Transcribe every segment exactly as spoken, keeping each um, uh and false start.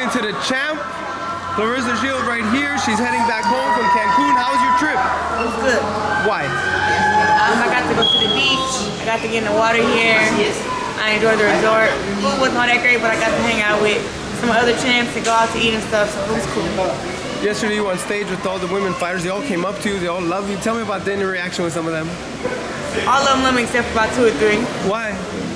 talking to the champ, Claressa right here. She's heading back home from Cancun. How was your trip? It was good. Why? Um, I got to go to the beach. I got to get in the water here. I enjoyed the resort. Food wasn't all that great, but I got to hang out with some other champs and go out to eat and stuff, so it was cool. Yesterday you were on stage with all the women fighters. They all came up to you. They all love you. Tell me about the interaction with some of them. All of them love me except for about two or three. Why?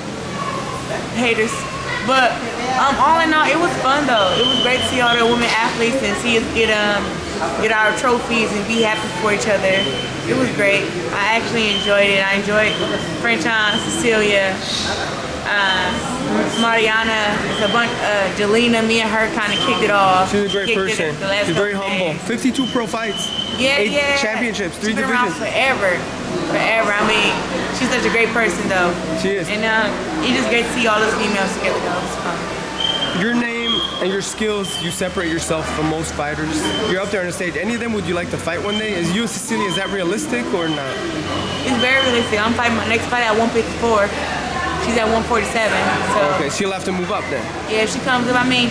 Haters. But um, all in all, it was fun though. It was great to see all the women athletes and see us get um get our trophies and be happy for each other. It was great. I actually enjoyed it. I enjoyed Frenchon, Cecilia, uh, Mariana, a bunch, uh, Jelena. Me and her kind of kicked it off. She's a great kicked person. She's very humble. Days. fifty-two pro fights. Yeah, eight yeah. championships, three She's been divisions. around forever, forever. I mean, she's such a great person though. She is. And uh, it's just great to see all those females together though. It's fun. Your name and your skills, you separate yourself from most fighters. You're up there on the stage. Any of them would you like to fight one day? Is you and Cecilia, is that realistic or not? It's very realistic. I'm fighting my next fight at one fifty-four. She's at one forty-seven. So okay, she'll have to move up then. Yeah, if she comes up, I mean,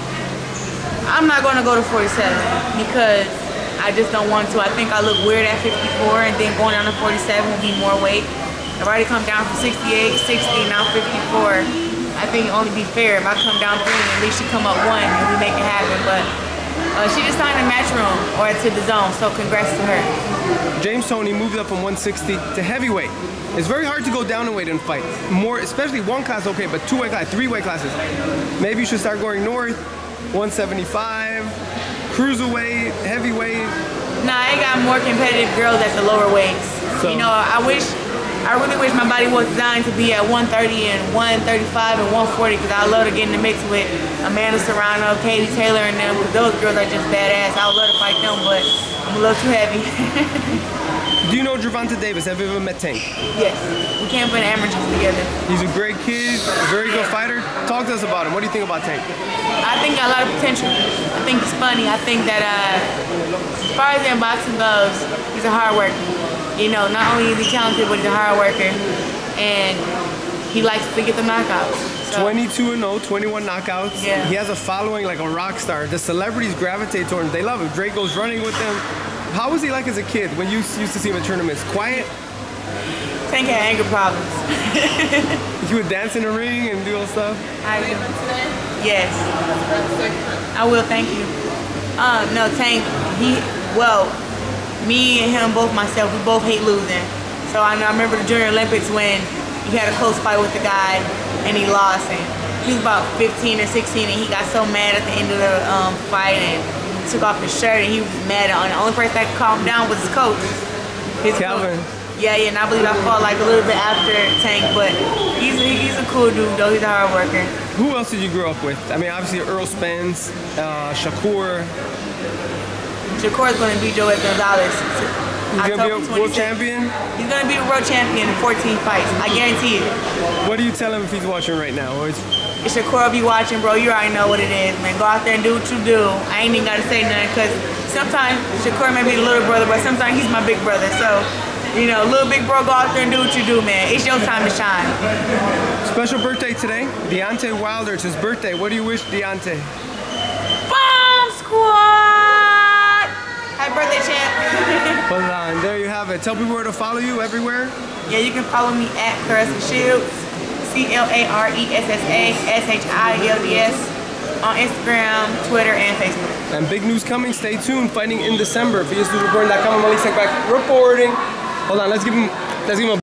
I'm not going to go to forty-seven because I just don't want to. I think I look weird at fifty-four, and then going down to forty-seven will be more weight. I've already come down from sixty-eight, sixty, now fifty-four. I think it only be fair if I come down three and at least she come up one and we make it happen. But uh, she just signed a match room or to the zone, so congrats to her. James Toney moved up from one sixty to heavyweight. It's very hard to go down in weight and fight. More, especially one class, okay, but two weight class, three weight classes. Maybe you should start going north. one seventy-five, cruiserweight, heavyweight. Nah, I got more competitive girls at the lower weights. So, you know, I wish. I really wish my body was designed to be at one thirty and one thirty-five and one forty because I love to get in the mix with Amanda Serrano, Katie Taylor, and them. Those girls are just badass. I would love to fight them, but I'm a little too heavy. Do you know Gervonta Davis? Have you ever met Tank? Yes. We came from the amateurs together. He's a great kid, a very good fighter. Talk to us about him. What do you think about Tank? I think got a lot of potential. I think he's funny. I think that uh, as far as in boxing goes, he's a hard worker. You know, not only is he talented, but he's a hard worker, and he likes to get the knockouts. So. twenty-two and oh, twenty-one knockouts. Yeah. He has a following like a rock star. The celebrities gravitate toward him. They love him. Drake goes running with him. How was he like as a kid when you used to see him at tournaments? Quiet? Tank had anger problems. He would dance in the ring and do all stuff? I will. Yes. I will, thank you. Uh, no, Tank, he, well, me and him, both myself, we both hate losing. So I know I remember the Junior Olympics when he had a close fight with the guy and he lost. And he was about fifteen or sixteen and he got so mad at the end of the um, fight and took off his shirt and he was mad. And the only person that could calm him down was his coach. His Calvin. Coach. Yeah, yeah, and I believe I fought like a little bit after Tank, but he's a, he's a cool dude though. He's a hard worker. Who else did you grow up with? I mean, obviously Earl Spence, uh, Shakur. Shakur's going to beat Joel Gonzalez. He's going to be a world champion? He's going to be a world champion in fourteen fights. I guarantee it. What do you tell him if he's watching right now? Or is... If Shakur be watching, bro, you already know what it is, man. Go out there and do what you do. I ain't even got to say nothing because sometimes Shakur may be the little brother, but sometimes he's my big brother. So, you know, little big bro, go out there and do what you do, man. It's your time to shine. Special birthday today. Deontay Wilder, it's his birthday. What do you wish Deontay? Bomb Squad! Happy birthday, champ. Hold on, there you have it. Tell people where to follow you everywhere. Yeah, you can follow me at Claressa Shields, C L A R E S S A S H I E L D S, on Instagram, Twitter, and Facebook. And big news coming. Stay tuned. Fighting in December. For EsNews Reporting dot com, I'm Elie Seckbach reporting. Hold on, let's give him, let's give him a